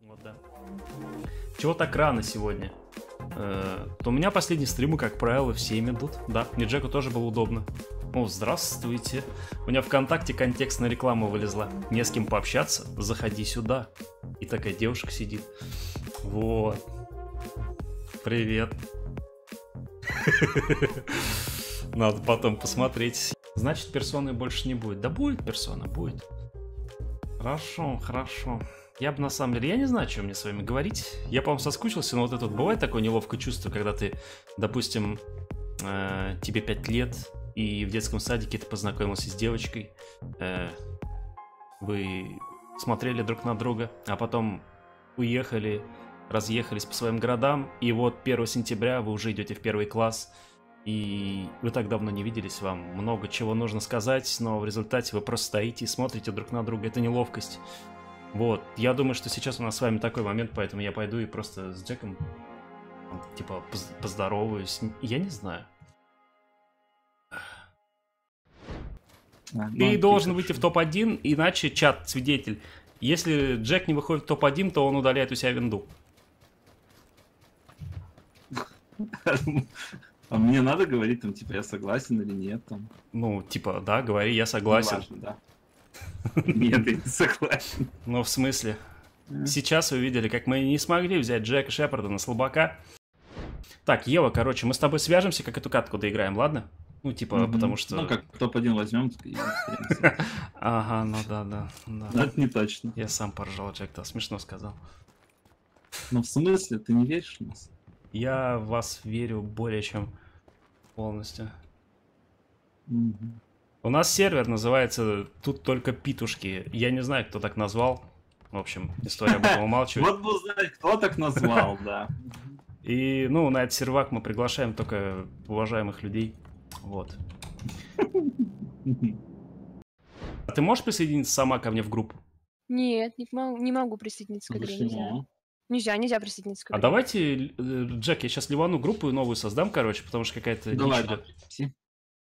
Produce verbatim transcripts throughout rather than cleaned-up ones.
Вот, да. Чего так рано сегодня? Э, то у меня последние стримы, как правило, в семь идут. Да, мне Джеку тоже было удобно. О, здравствуйте. У меня ВКонтакте контекстная реклама вылезла. Не с кем пообщаться, заходи сюда. И такая девушка сидит. Вот. Привет. Надо потом посмотреть. Значит, персоны больше не будет. Да будет персона, будет. Хорошо, хорошо. Я бы на самом деле, я не знаю, что мне с вами говорить. Я, по-моему, соскучился, но вот это вот бывает такое неловкое чувство, когда ты, допустим, э, тебе пять лет, и в детском садике ты познакомился с девочкой, э, вы смотрели друг на друга, а потом уехали, разъехались по своим городам, и вот первого сентября вы уже идете в первый класс, и вы так давно не виделись, вам много чего нужно сказать, но в результате вы просто стоите и смотрите друг на друга, это неловкость. Вот, я думаю, что сейчас у нас с вами такой момент, поэтому я пойду и просто с Джеком, типа, поздороваюсь. Я не знаю. А, ты должен выйти в топ один, иначе чат свидетель. Если Джек не выходит в топ один, то он удаляет у себя винду. А мне надо говорить, там, типа, я согласен или нет, там? Ну, типа, да, говори, я согласен. Важно, да. Нет, я не согласен. Ну, в смысле? Сейчас вы видели, как мы не смогли взять Джека Шепарда на слабака. Так, Ева, короче, мы с тобой свяжемся, как эту катку доиграем, ладно? Ну, типа, mm-hmm. потому что... Ну, как топ один возьмем. Ага, ну да, да. Но это не точно. Я сам поржал, Джек, да, смешно сказал. Ну, в смысле? Ты не веришь в нас? Я в вас верю более чем полностью. У нас сервер называется «Тут только петушки». Я не знаю, кто так назвал. В общем, история об этом умалчивает. Вот бы узнать, кто так назвал, да. И, ну, на этот сервак мы приглашаем только уважаемых людей. Вот. А ты можешь присоединиться сама ко мне в группу? Нет, не могу, не могу присоединиться к игре. Нельзя. Нельзя, нельзя присоединиться к игре. А давайте, Джек, я сейчас ливану группу новую создам, короче, потому что какая-то дичь идет.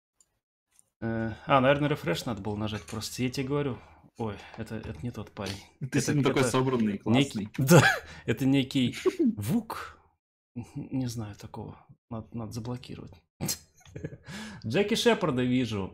А, наверное, рефреш надо было нажать просто. Я тебе говорю. Ой, это, это не тот парень. Ты это, это, такой это собранный, классный. Некий, да, это некий Вук. Не знаю такого. Надо, надо заблокировать. Джеки Шепарда вижу.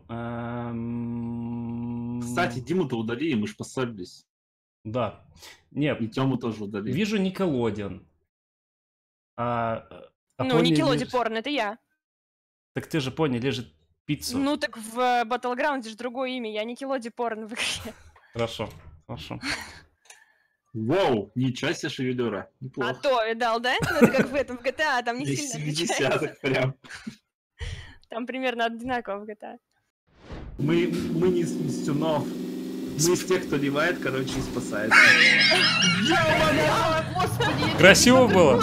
Кстати, Диму-то удали, мы же поссорились. Да. Нет. И Тему тоже удали. Вижу Никелодион. А, а ну, Никелодион порно, это я. Так ты же понял, лежит пиццу. Ну так в Battleground же другое имя, я Никелодион порно в игре. Хорошо, хорошо. Вау, ничего себе шевелюра. Неплохо. А то, видал, да? Ну, это как в этом, в джи ти эй, там не сильно отличается. Прям. Там примерно одинаково в джи ти эй. Мы, мы не из Мстюнов. Мы из тех, кто ливает, короче, и спасается. Красиво было?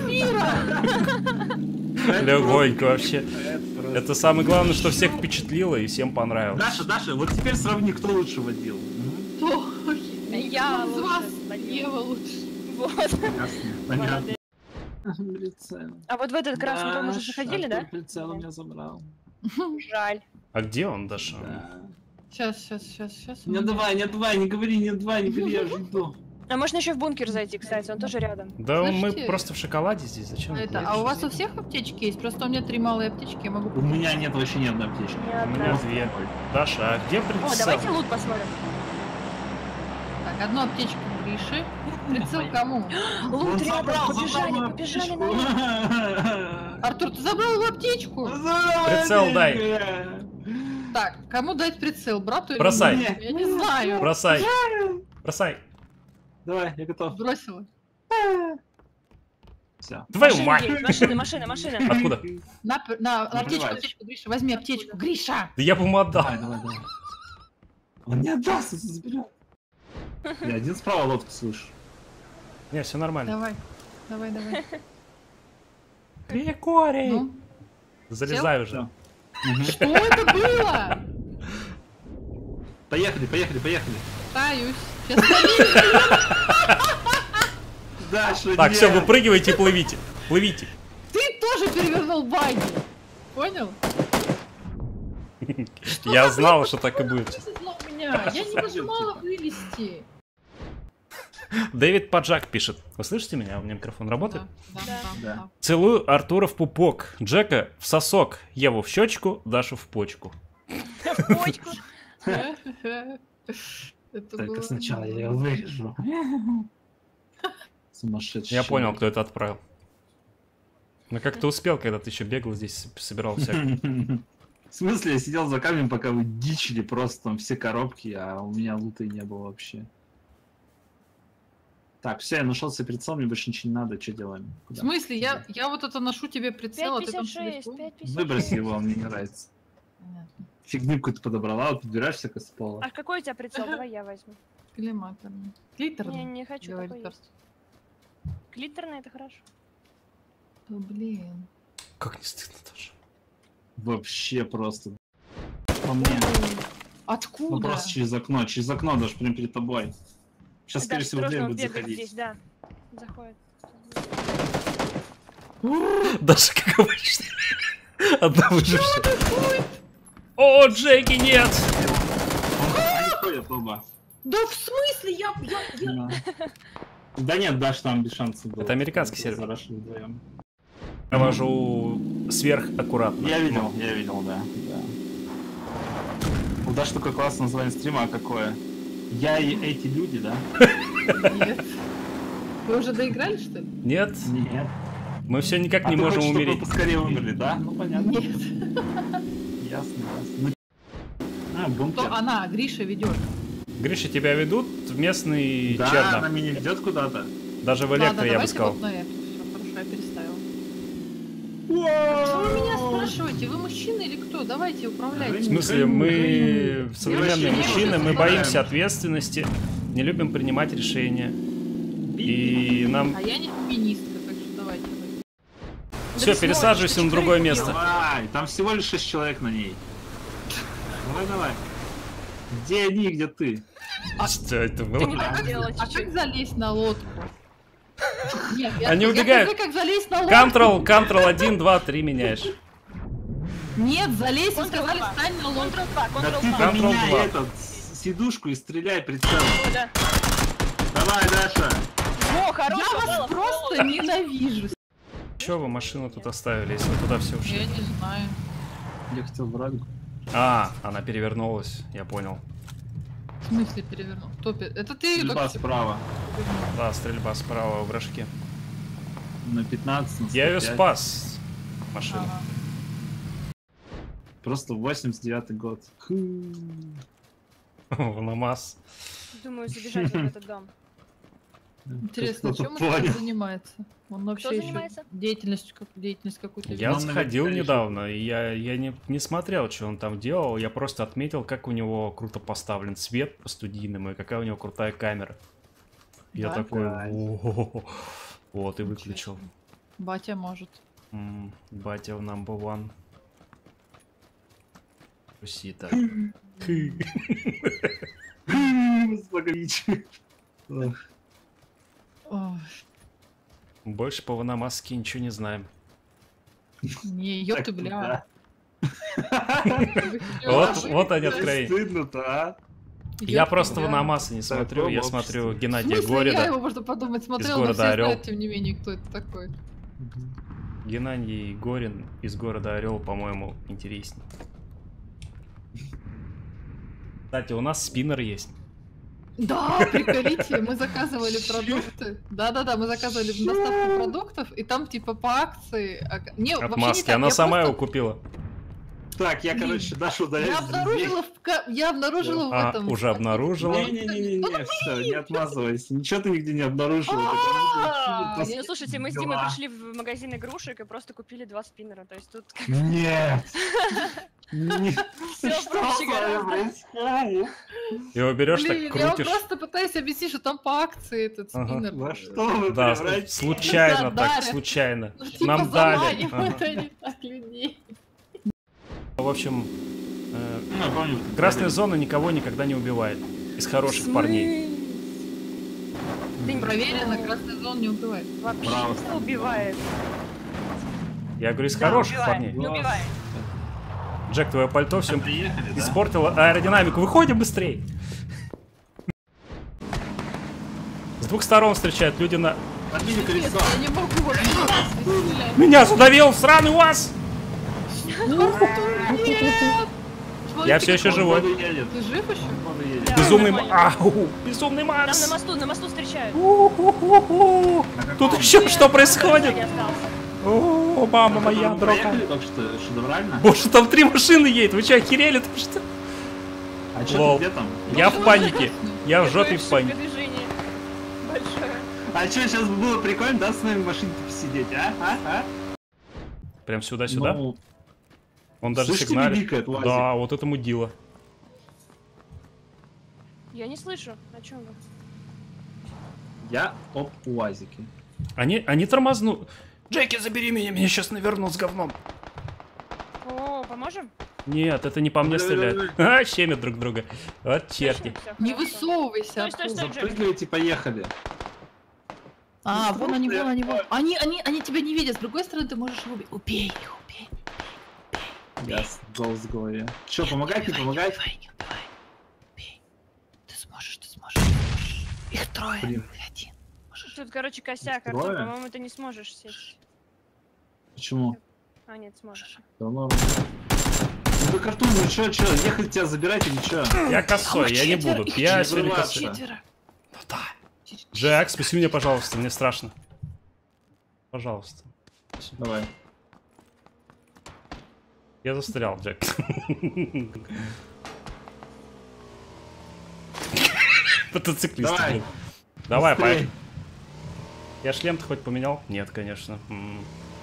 Легонько вообще. Это самое главное, что всех впечатлило и всем понравилось. Даша, Даша, вот теперь сравни, кто лучше водил. Кто? Я лучше. Ева лучше. Вот. Понятно. А вот в этот красный дом уже заходили, да? Прицел у меня забрал. Жаль. А где он, Даша? Сейчас, сейчас, сейчас, сейчас. Не давай, не давай, не говори, не давай, не говори, я жду. А можно еще в бункер зайти, кстати, он тоже рядом. Да, Слушайте, мы просто в шоколаде здесь, зачем? Это, а у вас у всех аптечки есть? Просто у меня три малые аптечки, я могу... У меня нет вообще ни одной аптечки. У меня две. Даша, а где прицел? О, давайте лут посмотрим. Так, одну аптечку Гриши. Прицел кому? Лут рядом, побежали, побежали на... Артур, ты забрал его аптечку? Прицел дай. Так, кому дать прицел? Брату или Бросай. мне? Я не знаю. Бросай. Бросай. Давай, я готов. Бросила. Все. Твою мать. Машина, машина, машина. Откуда? На, на аптечку, аптечку, Гриша, возьми аптечку. Гриша! Да я бы ему отдал. Давай, давай, давай. Он не отдаст, он заберет. Я один справа лодку слышу. Не, все нормально. Давай, давай, давай. Григорий! Ну? Залезай уже. Что это было? Поехали, поехали, поехали. Пытаюсь. Сейчас Даша, так, все, выпрыгивайте и плывите. Плывите. Ты тоже перевернул баги. Понял? Я знал, что так и будет. Я не нажимала вылезти. Дэвид Паджак пишет. Вы слышите меня? У меня микрофон работает? Да, Да. да, Да. да. Целую Артура в пупок, Джека в сосок, Еву в щечку, Дашу в почку. В почку. Это Только было- сначала я ее вырежу. Сумасшедший. Я понял, кто это отправил. Ну как ты успел, когда ты еще бегал здесь, собирал всякое. В смысле, я сидел за камнем, пока вы дичили просто там все коробки, а у меня лута и не было вообще. Так, все, я нашел себе прицел, мне больше ничего не надо, что делаем? В Куда? смысле, я, я вот это ношу тебе прицел, а ты там пять пятьдесят шесть, телефон? пять пятьдесят шесть. Выброси его, он мне не нравится. Понятно. Фигню какую-то подобрала, вот подбираешь всякое с пола. А какой у тебя прицел? Давай я возьму. Климаторный. Не, Клиторный. не хочу, говорит такой Арт. есть. Глиттерный это хорошо. Да блин. Как не стыдно тоже. Вообще просто. По мне. Ну Откуда? просто через окно, через окно даже прям перед тобой. Сейчас, скорее Да, всего, в дверь осторожно, он будет бегает здесь, заходить. да. Заходит. Даже как обычно. Одна выжившая. О, Джеки, нет! Они ходят оба. Да в смысле? Я... я, я... Да. Да нет, Даш там без шансов был. Это американский сервер. Зарашили вдвоем. Я вожу сверхаккуратно. Я видел, я видел, да. да. У Даши такое классное название стрима, а какое? Я и эти люди, да? Нет. Вы уже доиграли, что ли? Нет, Нет. мы все никак А не ты можем хочешь, чтобы умереть. вы поскорее умерли, да? Ну понятно. Нет. Ясно, ясно. А, бункер. Кто она? Гриша ведет. Гриша, тебя ведут в местный Да, черно. она меня ведет куда-то. Даже в Ладно, электро, я бы давайте сказал. вот на эту. Все, хорошо, я переставила. Что вы меня спрашиваете? Вы мужчина или кто? Давайте В управляйте. смысле, мы современные вообще мужчины, не мы можем боимся справиться. ответственности, не любим принимать решения. И нам... А я не феминистка, так что давайте. Все, пересаживайся на другое место. Давай, там всего лишь шесть человек на ней. Давай, давай. Где они, где ты? Что это Ты не было? так сделала А чуть-чуть. как залезть на лодку? Нет, я- Они я убегают. скажу, как залезть на лодку. Ctrl, Ctrl один, два, три меняешь. Нет, залезть, вы сказали, Ctrl-два. стань на лодку. Ctrl два, Да ты Ctrl два. Ctrl поменяй два. этот с- сидушку и стреляй прицел. Да. Давай, Даша. О, хорошо, Я вас было. просто ненавижу. Че вы машину тут оставили, если вы туда все ушли? Я не знаю. Я хотел в радугу. А, она перевернулась, я понял. В смысле перевернул? Кто пе- Это ты ее Стрельба только справа. перевернул. Да, стрельба справа в рожке. На пятнадцать, на Я ее сто пять. спас, машину. Ага. Просто восемьдесят девятый год. Ху. В намаз. Думаю, забежать в этот дом. Интересно, Кто-то чем он понял. там занимается? Он вообще Кто еще занимается? деятельность, как, деятельность какую-то Я Ну, он сходил наверняка недавно, и я, я не, не смотрел, что он там делал, я просто отметил, как у него круто поставлен свет по-студийному, и какая у него крутая камера. Я Да? такой, Да. «О-о-о». Вот, и выключил. Батя может. М, Батя в number one. Пусита. Благовичи. Ох. Ой, Больше по Ванамаске ничего не знаем. не, ёпты, Так, бля. Вот, вот они да. откровения. Стыдно-то, а? Я Ёпты, просто бля. Ванамаса не смотрю, я обществе. смотрю В Геннадия смысле, я Горида. его, можно подумать, смотрел, но города все Орёл. знают, тем не менее, кто это такой. Геннадий Горин из города Орел, по-моему, интереснее. Кстати, у нас спиннер есть. Да, приколите, мы заказывали продукты. Да-да-да, мы заказывали доставку продуктов, и там типа по акции... а, Не, От вообще не маски. так, Она я сама просто- его купила. Так, я, Блин. короче, Дашу удаляю. Я из друзей. обнаружила, в ка- я обнаружила в А, этом... уже обнаружила? Не-не-не, все, не отмазывайся. Ничего ты нигде не обнаружила. А, так, Ну, слушайте, мы с Димой дела. пришли в магазин игрушек и просто купили два спиннера. То есть тут Нет. Не- все Что проще с вами гораздо. происходит? Его берешь, Блин, так я крутишь. просто пытаюсь объяснить, что там по акции этот Ага. спиннер. Во что вы Да, превратились? случайно Да, так, дарят. случайно. Ну, типа Нам дали. заманивают Ага. они так людей. В общем, э, Ну, я помню, красная зона никого никогда не убивает. Из хороших парней. Ты Проверено, красный зон не убивает. вообще Браво. не убивает. Я говорю, из Да, хороших убивает, парней. Не убивает. Джек, твое пальто все приехали, да? испортило аэродинамику. Выходим быстрей. С двух сторон встречают, люди на... Подвинь Нет, колесо. я не могу вот стрелять. Меня задавил сраный УАЗ! Нет! Я все еще живой. Воду едет. Ты жив еще? Воду едет. Да. Безумный... м- нормально. Ау! Безумный Там на Марс! мосту, на мосту встречают. У-ху-ху-ху. На каком? Тут еще что происходит? Я остался. О, мама моя, Мы дорога. проехали только что шедеврально. Боже, там три машины едет. Вы что, охерели? Ты что? А что Лол. ты где там? Я в панике. Я в Такое жопе в шумное панике. движение. Большое. А что, сейчас было прикольно, да, с нами в машине посидеть, а? А? А? Прям сюда-сюда. Ну, Он даже слышите, сигналит. бибикает УАЗик? Да, вот это мудила. Я не слышу. О чем вы? я об УАЗике. Они, они тормозну. Джеки, забери меня, меня сейчас навернул с говном. О, поможем? Нет, это не по мне стреляют. А, щемят друг друга. Вот черти. Точно? Всё, Не хорошо. высовывайся. Стой, стой, стой, Джек. Запрыгивайте, поехали. А, Ну, вон они, слушай, вон они, вон. Они, они, они тебя не видят. С другой стороны, ты можешь их убить. Убей их, убей. Я с голос в голове. Че, помогать, не убивай, помогать? Не убивай, не убивай. Убей. Ты сможешь, ты сможешь, ты сможешь. Их трое, Блин. ты один. Можешь. Тут, короче, косяк, Трое? Артур, по-моему, ты не сможешь сесть. Почему? А, нет, сможешь. Да норм. Ну так, Артур, ну чё, чё, ехать тебя забирать или чё? Я косой, я не буду. Я четверо, сегодня их косой. Четверо. Ну да. Джек, спаси меня, пожалуйста, мне страшно. Пожалуйста. Давай. Я застрял, Джек. Мотоциклист, Давай. блин. Давай, Быстрей. поехали. Я шлем-то хоть поменял? Нет, конечно. М.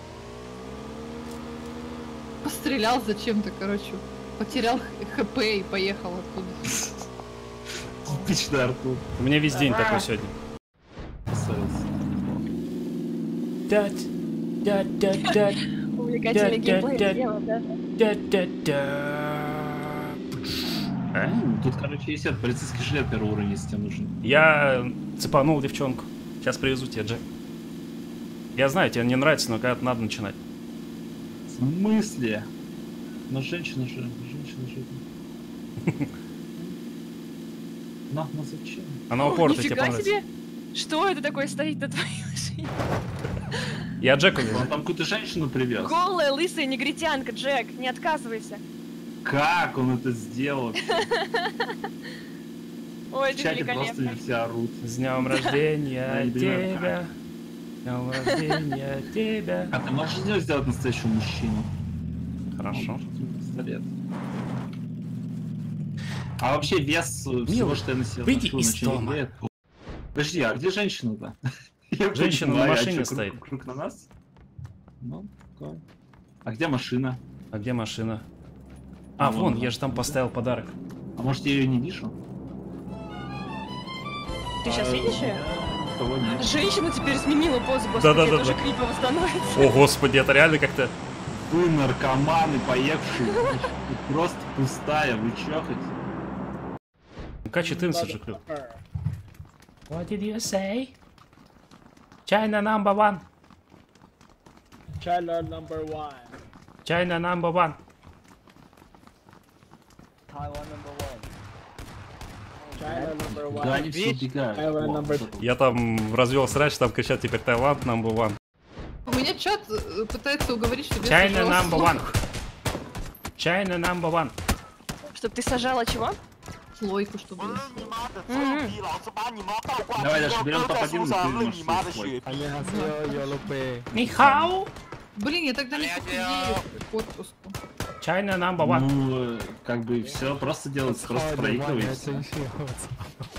Пострелял зачем-то, короче. Потерял х- хп и поехал оттуда. Типичный Артур. У меня весь день такой сегодня. Красавец. Дядь, дядь, дядь, дядь, Увлекательный Дядь, дядь, геймплей дядь. сделал, да? дядь, дядь, дядь. А? М, Тут, короче, есть этот полицейский жилет первый уровень, если тебе нужен. Я цепанул девчонку. Сейчас привезу тебе, Джек. Я знаю, тебе не нравится, но когда-то надо начинать. В смысле? Но женщина же, женщина же. На, ну зачем? Она О, упорта тебе нифига понравится. себе! Что это такое стоит на твоей машине? Я Джеку Он везу. там какую-то женщину привез. Голая, лысая негритянка, Джек, не отказывайся. Как он это сделал? Ой, В это чате просто великолепно. все орут. С днем рождения Я не понимаю, тебя. С днем рождения тебя. А ты можешь из него сделать настоящего мужчину? Хорошо. Пистолет. А вообще вес э, всего, что я носил, выйди ношу, из ничего не дома. влияет? Подожди, а где женщина-то? Я Женщина понимаю, на а машине чё, стоит. Круг, круг на нас? Ну, такое. А где машина? А где машина? А, А, вон, вон я она. же там поставил подарок. А может я ее не вижу? Ты сейчас видишь ее? Кого нет? Женщина теперь сменила позу, господи, Да-да-да-да. это уже крипово становится. О, господи, это реально как-то... Вы наркоманы, поевшие. Тут просто пустая, вы чё хоть? К четырнадцать же клюв. What did you say? China number one. China number one. China number one. Taiwan number one. China number one. Да, они все убегают. Taiwan О, number вот это. Я там развел срач, там кричат теперь Таиланд number one. У меня чат э, пытается уговорить, чтобы я China сожрала number слон. one. China number one. Чтоб ты сажала чего? Слойку, чтобы я съела. Мгм. Давай, Даша, берем топ-один, и ты можешь свой. 안녕하세요, 여러분. Нихау. Блин, я тогда не похудею к отпуску. China number one. Ну, э, как бы все просто делать, просто проигрываете.